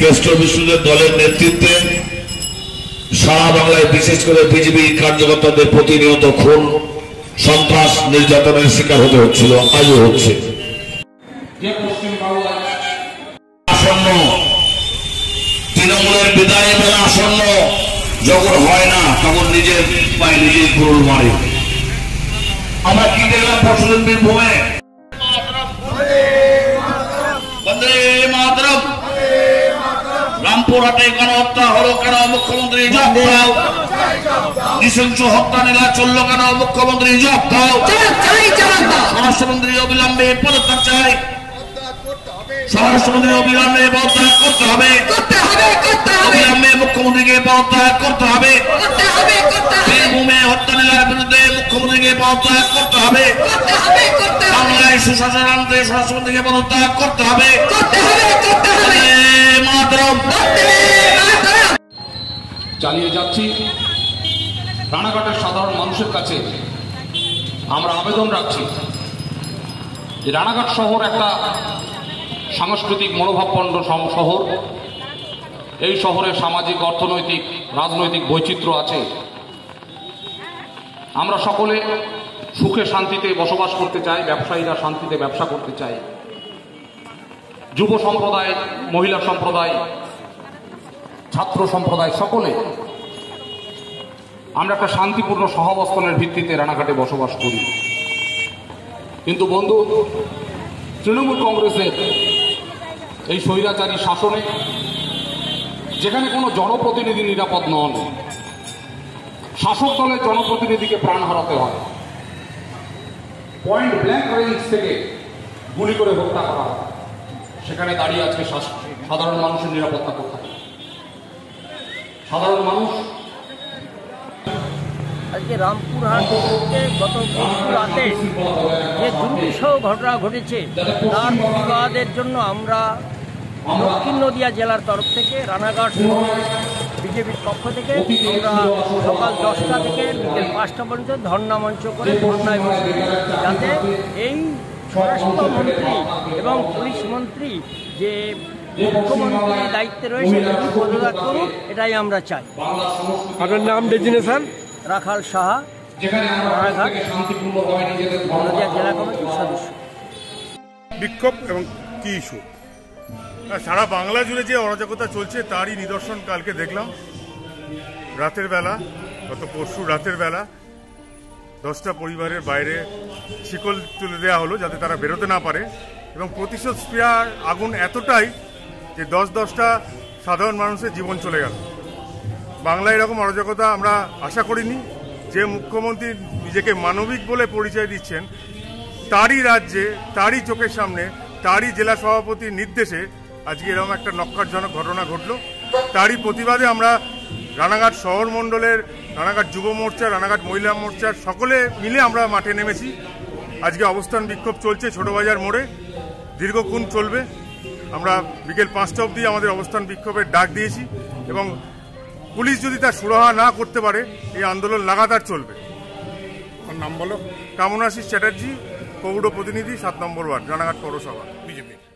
কেষ্টর বিষ্ণুদের দলের নেতৃত্বে সারা বাংলায় বিশেষ করে বিজেপি কার্যকর্তাদের প্রতিনিয়ত খুন, সন্ত্রাস, নির্যাতনের শিকার হতে হচ্ছিল, আজও হচ্ছে। আসন্ন তৃণমূলের বিদায় বেলা আসন্ন, যখন হয় না তখন নিজের পায়ে নিজেই কুড়ুল মারে। আমরা কি দেখলাম পরশুদিন বীরভূমে? রামপুরহাটে গণহত্যা হলো কেন? মুখ্যমন্ত্রী জবাব দাও। নৃশংস হত্যা নীলা চলল কেন? মুখ্যমন্ত্রী জবাব দাও। স্বরাষ্ট্রমন্ত্রী অবিলম্বে পদত্যাগ চাই। স্বরাষ্ট্রমন্ত্রী অবিলম্বে পদত্যাগ করতে হবে। অবিলম্বে মুখ্যমন্ত্রীকে পদত্যাগ করতে হবে। বীরভূমে হত্যা নীলার বিরুদ্ধে মুখ্যমন্ত্রীকে পদত্যাগ করতে হবে। বাংলায় সুশাসন আনতে স্বরাষ্ট্রমন্ত্রীকে পদত্যাগ করতে হবে। চালিয়ে যাচ্ছি। রানাঘাটের সাধারণ মানুষের কাছে আমরা আবেদন রাখছি যে রানাঘাট শহর একটা সাংস্কৃতিক মনোভাবপন্ন শহর। এই শহরে সামাজিক, অর্থনৈতিক, রাজনৈতিক বৈচিত্র্য আছে। আমরা সকলে সুখে শান্তিতে বসবাস করতে চাই, ব্যবসায়ীরা শান্তিতে ব্যবসা করতে চাই। যুব সম্প্রদায়, মহিলা সম্প্রদায়, ছাত্র সম্প্রদায় সকলে আমরা একটা শান্তিপূর্ণ সহাবস্থানের ভিত্তিতে রানাঘাটে বসবাস করি। কিন্তু বন্ধু, তৃণমূল কংগ্রেসের এই স্বৈরাচারী শাসনে যেখানে কোনো জনপ্রতিনিধি নিরাপদ নন, শাসক দলের জনপ্রতিনিধিকে প্রাণ হারাতে হয়, পয়েন্ট ব্ল্যাঙ্ক রেঞ্জ থেকে গুলি করে হত্যা করা হয়, সেখানে দাঁড়িয়ে আছে সাধারণ মানুষের নিরাপত্তা কোথায়? সাধারণ মানুষ আজকে রামপুরহাট থেকে গত রাতে যে দুর্বিষহ ঘটনা ঘটেছে তার প্রতিবাদের জন্য আমরা দক্ষিণ নদিয়া জেলার তরফ থেকে রানাঘাট বিজেপির পক্ষ থেকে আমরা সকাল 10টা থেকে বিকেল 5টা পর্যন্ত ধর্ণা মঞ্চ করে ধর্ণায় বসি, যাতে এই স্বরাষ্ট্রমন্ত্রী এবং পুলিশ মন্ত্রী যে মুখ্যমন্ত্রীর দায়িত্বে রয়েছে তিনি পদত্যাগ করুন, এটাই আমরা চাই। আপনার নাম, ডেজিনেশন? রাখাল সাহা, রানাঘাট নদিয়া জেলা কমিটির সদস্য। বিক্ষোভ এবং কি ইস্যু? সারা বাংলা জুড়ে যে অরাজকতা চলছে তারই নিদর্শন কালকে দেখলাম রাতের বেলা, গত পরশু রাতের বেলা 10টা পরিবারের বাইরে শিকল তুলে দেওয়া হলো যাতে তারা বেরোতে না পারে, এবং প্রতিশোধ স্পৃহার আগুন এতটাই যে 10টা সাধারণ মানুষের জীবন চলে গেল। বাংলায় এরকম অরাজকতা আমরা আশা করিনি। যে মুখ্যমন্ত্রী নিজেকে মানবিক বলে পরিচয় দিচ্ছেন, তারই রাজ্যে, তারই চোখের সামনে, তারই জেলা সভাপতির নির্দেশে আজকে এরকম একটা নক্কারজনক ঘটনা ঘটল। তারই প্রতিবাদে আমরা রানাঘাট শহর মণ্ডলের, রানাঘাট যুব মোর্চা, রানাঘাট মহিলা মোর্চার সকলে মিলে আমরা মাঠে নেমেছি। আজকে অবস্থান বিক্ষোভ চলছে ছোটবাজার মোড়ে, দীর্ঘক্ষণ চলবে। আমরা বিকেল 5টা অবধি আমাদের অবস্থান বিক্ষোভের ডাক দিয়েছি, এবং পুলিশ যদি তার সুরাহা না করতে পারে এই আন্দোলন লাগাতার চলবে। নাম বলো? কামনাশিস চ্যাটার্জি, পৌর প্রতিনিধি, 7 নম্বর ওয়ার্ড, রানাঘাট পৌরসভা, বিজেপি।